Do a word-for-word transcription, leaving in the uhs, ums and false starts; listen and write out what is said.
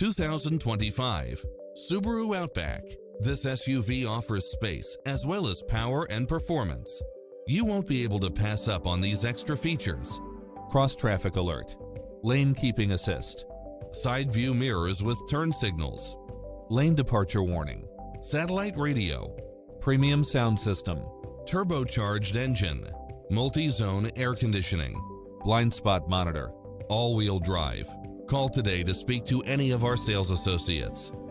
two thousand twenty-five Subaru Outback. This S U V offers space as well as power and performance. You won't be able to pass up on these extra features. Cross-traffic alert, lane keeping assist, side view mirrors with turn signals, lane departure warning, satellite radio, premium sound system, turbocharged engine, multi-zone air conditioning, blind spot monitor, all-wheel drive. Call today to speak to any of our sales associates.